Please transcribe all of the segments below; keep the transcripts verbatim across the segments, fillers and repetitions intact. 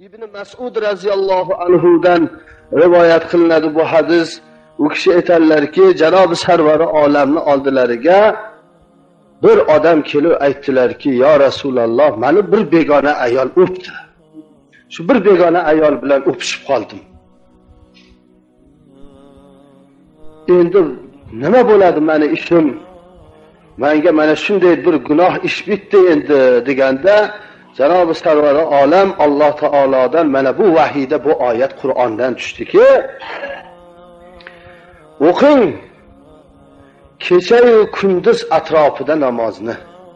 İbn Mas'ud raziyallohu anhudan rivoyat qilinadi bu hadis. U kishi aytadilarki, Janob Sarvari olamni oldilariga bir odam kelib aytdilarki, "Ya Rasululloh, meni bir begona ayol o'pdi. Shu bir begona ayol bilan o'pishib qoldim. Endi nima bo'ladi meni ishim? Menga mana shunday bir gunoh ish bitdi endi" deganda Janob Sarvari olam Alloh taolodan mana bu vahiyda bu oyat Qur'ondan tushdiki, o'qing kecha-yu kunduz atrofida namozni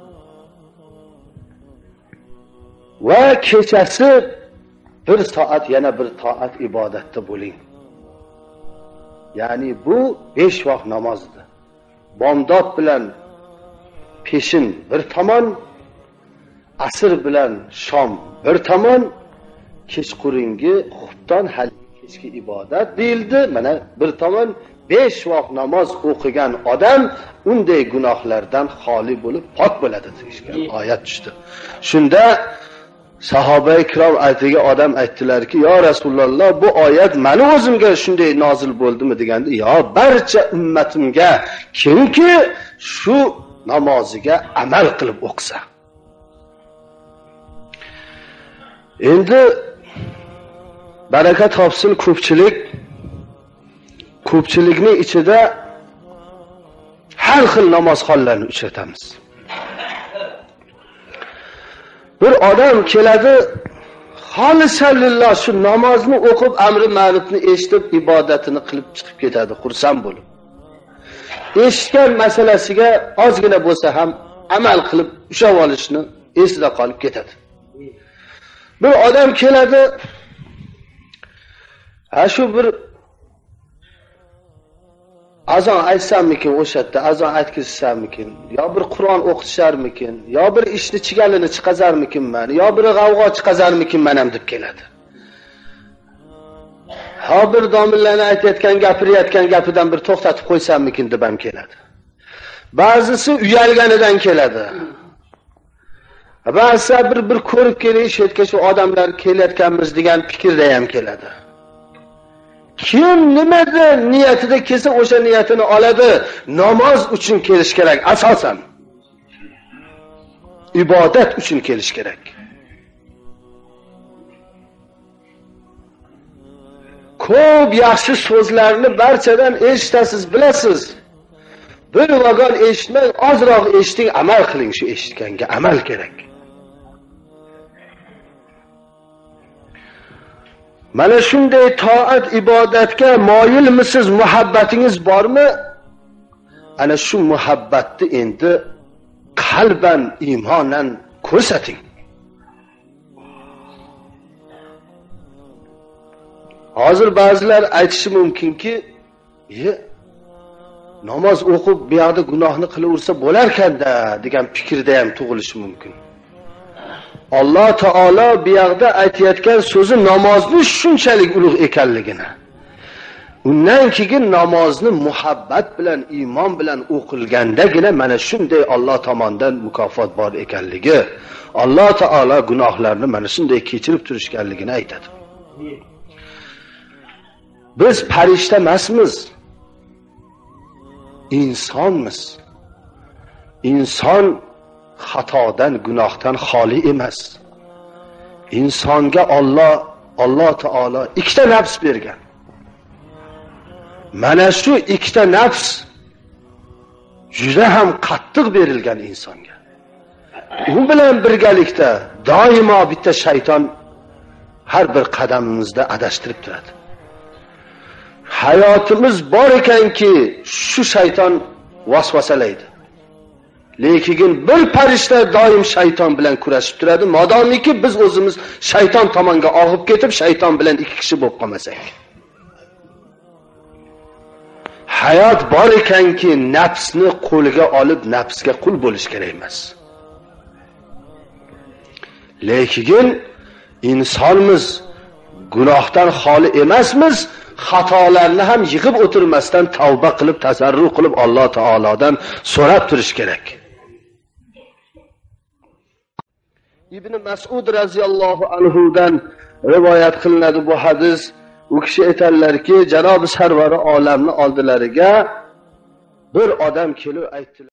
va kechasi bir soat yana bir toat ibodatda bo'ling. Ya'ni bu besh vaqt namozdir. Bomdod bilan peshin bir tomon, asr bilan shom bir tomon, kechqurungi xufton hal kechki ibodat deyildi. Mana bir tomon besh vaqt namoz o'qigan odam unday gunohlardan xoli bo'lib pok bo'ladi degan oyat tushdi. Shunda sahoba-i kirom aytiga odam aytdilarki, "Ya Rasululloh, bu oyat meni o'zimga shunday nozil bo'ldimi?" deganda, "Yo, barcha ummatimga kimki shu namoziga amal qilib o'qisa." Endi baraka topsin ko'pchilik ko'pchilikning ichida har xil namozxonlarni uchratamiz. Bir odam keladi, xolisallillah shu namozni o'qib, amri ma'rufni eshitib, ibodatini qilib chiqib ketadi, xursand bo'lib. Eshitgan masalasiga ozgina bo'lsa ham amal qilib ushlab olishni esida qolib ketadi. Bir odam keladi, ha shu bir azon aytsammikin, o'sha yerda azon aytkizsammikin, yo bir Qur'on o'qitisharmikin, yo bir ishni chigalini chiqazarmikinman, yo bir g'avg'o chiqazarmikinman ham deb keladi. Ha bir domlalarni aytayotgan, gapirayotgan gapidan bir to'xtatib qo'ysammikin deb ham keladi. Ba'zisi uyalganidan keladi. Ba'zi bir bir ko'rib kelish, shetga shu odamlar kelayotganmiz degan fikrda ham keladi. Kim nimada niyatida kelsa o'sha niyatini oladi. Namoz uchun kelish kerak asosan. Ibodat uchun kelish kerak. Ko'p yaxshi so'zlarni barchadan eshitasiz, bilasiz. Bir vagon eshitmang, ozroq eshiting, amal qiling, shu eshitganga amal kerak. Mana shunday toat ibodatga moyilmisiz, muhabbatingiz bormi? Ana shu muhabbatni endi qalban, iymonan ko'rsating. Hozir ba'zilar aytishi mumkinki, "Ye, namoz o'qib bu yoqda gunohni qilaversa bo'larkanda" degan fikrda ham tug'ilishi mumkin. Alloh taolo bu yoqda aytayotgan so'zi namozni shunchalik ulug' ekanligini. Undan keyin namozni muhabbat bilan, iymon bilan o'qilgandagina mana shunday Alloh tomonidan mukofot bor ekanligi, Alloh taolo gunohlarni mana shunday kechirib turishganligini aytadi. Biz farishta emasmiz. Insonmiz. Inson xatodan, gunohdan xoli emas. Insonga Alloh, Alloh taolo ikkita nafs bergan. Mana shu ikkita nafs juda ham qattiq berilgan insonga. U bilan birgalikda doimo bitta shayton har bir qadamimizda adashtirib turadi. Hayotimiz bor ekanki, shu shayton vasvasalaydi. Lekin bir farishta doim shayton bilan kurashib turadi, modomiki biz o'zimiz shayton tomonga og'ib ketib, shayton bilan ikki kishi bo'lib qolmasak. Hayot bor ekanki, nafsni qo'liga olib, nafsga qul bo'lish kerak emas. Lekin insonmiz, gunohdan xoli emasmiz. Xatolarni ham yig'ib o'tirmasdan tavba qilib, tasarruf qilib Alloh taolodan so'rab turish kerak. İbn Mas'ud raziyallohu anhudan rivoyat qilinadi bu hadis. U kishi aytadilarki, Janobi Sarvari olamni oldilariga bir odam kelib aytdilar.